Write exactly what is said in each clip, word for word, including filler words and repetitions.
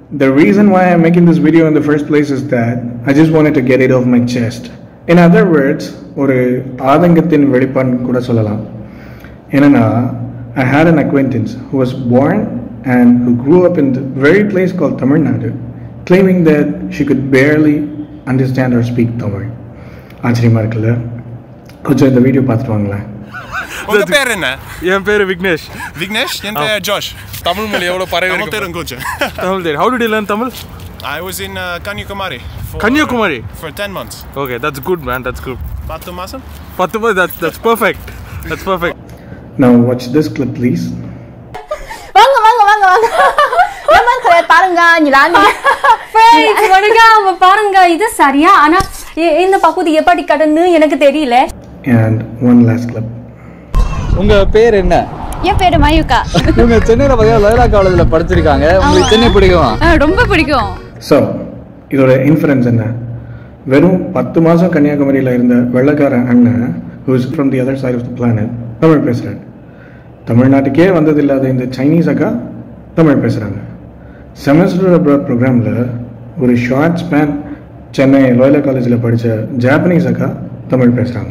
The reason why I'm making this video in the first place is that I just wanted to get it off my chest. In other words, ஒரு ஆதங்கத்தின் வெளிப்பாடு கூட சொல்லலாம். என்னன்னா, I had an acquaintance who was born and who grew up in the very place called Tamil Nadu, claiming that she could barely understand or speak Tamil. ஆச்சரியமா இருக்குல்ல? கொஞ்சம் இந்த video பார்த்துட்டு வாங்களேன். உங்க பேர் என்ன? என் பேர் விக்னேஷ். விக்னேஷ், என் பேர் ஜோஷ். தமிழ் மொழி எவ்வளவு பரவ இருக்கு தெரியும் கொஞ்சம். தமிழ் தெரியும். How did you learn Tamil? I was in uh, Kanyakumari. For, Kanyakumari? Uh, for ten months. Okay, that's good, man. That's good. பத்து மாசம்? பத்து மாசம். That's that's perfect. That's perfect. Now watch this clip, please. வாங்க வாங்க வாங்க வாங்க. நம்ம கரை பாருங்க நீலானி. ஃப்ரெண்ட்ஸ் வணக்கம் பாருங்க இது சரியா ஆனா இந்த பகுதி எப்படி கடன்னு எனக்கு தெரியல. And one last clip. உங்க பேர் என்ன? என் பேரு மயூகா. நீங்க சென்னையில பையா லயலா காலேஜ்ல படிச்சிருக்காங்க. உங்களுக்கு சென்னை பிடிக்குமா? ரொம்ப பிடிக்கும். So, இதோட இன்ஃபரன்ஸ் என்ன? வெறும் பத்து மாசம் கன்னியாகுமரியில இருந்த வெள்ளக்கார அண்ணன் who is from the other side of the planet Tamil பேசுறாரு. தமிழ்நாட்டுக்கே வந்தது இல்லாத இந்த சைனீஸ் அக்கா தமிழ் பேசுறாங்க. செமஸ்டர் அப்ராட் ப்ரோக்ராம்ல ஒரு ஷார்ட் ஸ்பேன் சென்னை லோயலா காலேஜில் படித்த ஜாப்பனீஸ் அக்கா தமிழ் பேசுகிறாங்க.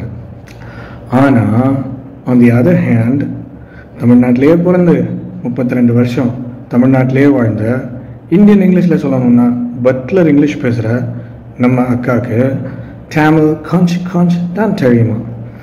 ஆனால் ஆன் தி அதர் ஹேண்ட் தமிழ்நாட்டிலேயே பிறந்து முப்பத்தி ரெண்டு வருஷம் தமிழ்நாட்டிலேயே வாழ்ந்த இந்தியன் இங்கிலீஷில் சொல்லணும்னா பட்லர் இங்கிலீஷ் பேசுகிற நம்ம அக்காவுக்கு தமிழ் காஞ்ச் காஞ்ச் தான் தெரியுமா?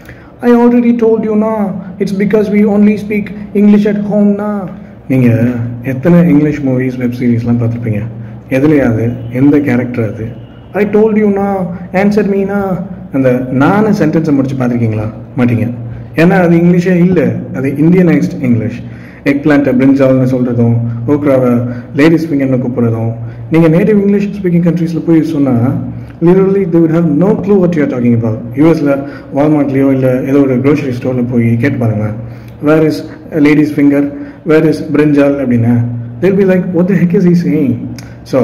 ஐ ஆல்ரெடி டோல்ட் யூனா it's because we only speak English at ஹோம்னா. நீங்கள் எத்தனை இங்கிலீஷ் மூவிஸ் வெப் சீரிஸ்லாம் பார்த்துருப்பீங்க. எதுலையாவது எந்த கேரக்டர் அது ஐ டோல்ட் யூனா ஆன்சர் மீனா அந்த நானு சென்டென்ஸை முடிச்சு பார்த்துருக்கீங்களா? மாட்டீங்க. ஏன்னா அது இங்கிலீஷே இல்லை, அது இந்தியனைஸ்ட் இங்கிலீஷ். எக் பிளான்ட்டை பிரிஞ்சால்னு சொல்கிறதும் ஓக்ராவை லேடிஸ் ஃபிங்கர்னு கூப்பிட்றதும். நீங்கள் நேட்டிவ் இங்கிலீஷ் ஸ்பீக்கிங் கண்ட்ரீஸில் போய் சொன்னால் literally they would have no clue what you are talking about. யூஎஸில் வால்மார்ட்லேயோ இல்லை ஏதோ ஒரு க்ரோசரி ஸ்டோரில் போய் கேட்டு பாருங்களேன், where is ladies finger, where is brinjal அப்படின்னா they'll be like what the heck is he saying? So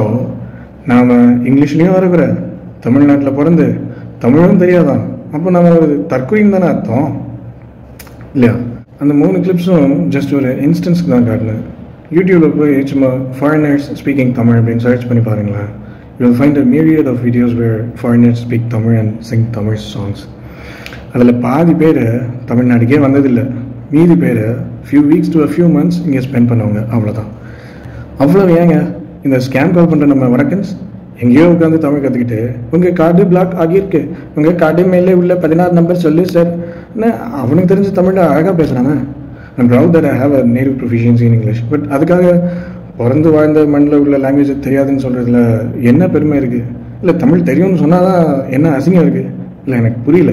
நாம் இங்கிலீஷ்லேயும் இருக்கிற தமிழ்நாட்டில் பிறந்து தமிழும் தெரியாதான், அப்போ நம்ம ஒரு தற்கொலைன்னு தானே அர்த்தம் இல்லையா? அந்த மூணு கிளிப்ஸும் ஜஸ்ட் ஒரு இன்ஸ்டன்ஸ்க்கு தான் காட்டினேன். யூடியூப்பில் போய் சும்மா ஃபாரினர்ஸ் ஸ்பீக்கிங் தமிழ் அப்படின்னு சர்ச் பண்ணி பாருங்களேன். You will find a myriad of videos where foreigners speak Tamil and sing Tamil songs. அதில் பாதி பேர் தமிழ்நாட்டுக்கே வந்ததில்லை, மீதி பேர் few weeks to a few months இங்கே ஸ்பெண்ட் பண்ணுவாங்க. அவ்வளோதான். அவ்வளோ ஏங்க இந்த ஸ்கேம் கால் பண்ணுற நம்ம வடக்கன்ஸ் எங்கேயோ உட்காந்து தமிழ் கற்றுக்கிட்டு உங்கள் கார்டு பிளாக் ஆகியிருக்கு, உங்கள் கார்டு மேலே உள்ள பதினாறு நம்பர் சொல்லு சார், அவனுக்கு தெரிஞ்ச தமிழில் அழகாக பேசுகிறாங்க. I'm proud that I have a native proficiency in English. But அதுக்காக பிறந்து வாழ்ந்த மண்ணில் உள்ள லாங்குவேஜ் தெரியாதுன்னு சொல்கிறதுல என்ன பெருமை இருக்குது? இல்லை தமிழ் தெரியும்னு சொன்னால் தான் என்ன அசிங்கம் இருக்குது? இல்லை எனக்கு புரியல.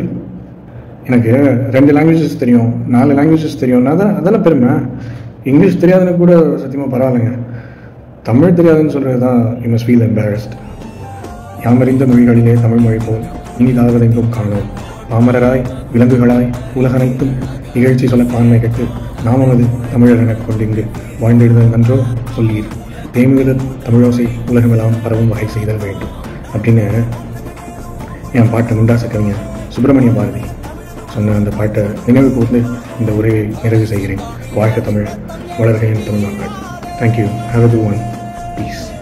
எனக்கு ரெண்டு லாங்குவேஜஸ் தெரியும், நாலு லாங்குவேஜஸ் தெரியும்னா தான் அதெல்லாம் பெருமை. இங்கிலீஷ் தெரியாதுன்னு கூட சத்தியமாக பரவாயில்லைங்க, தமிழ் தெரியாதுன்னு சொல்கிறது தான் யூ மஸ்ட் ஃபீல் எம்பாரஸ்ட். யாமறிந்த மொழிகளிலே தமிழ் மொழி போல் இனிதாவதெங்கும் காணோம், பாமரராய் விலங்குகளாய் உலகனைத்தும் நிகழ்ச்சி சொல்ல பான்மை கட்டு நாமவது தமிழர் எனக் கொண்டிங்கு வாழ்ந்திடுதல் நன்றோ சொல்லீர் தேமிகுத தமிழோசை உலகமெல்லாம் பரவும் வகை செய்தல் வேண்டும் அப்படின்னு என் பாட்டை முண்டாச கவிஞர் சுப்பிரமணிய பாரதி சொன்ன அந்த பாட்டை நினைவு கூர்ந்து இந்த உரையை நிறைவு செய்கிறேன். வாழ்க தமிழ், வளர்க என் தமிழ் மக்கள். Thank you. Have a good one. Piece.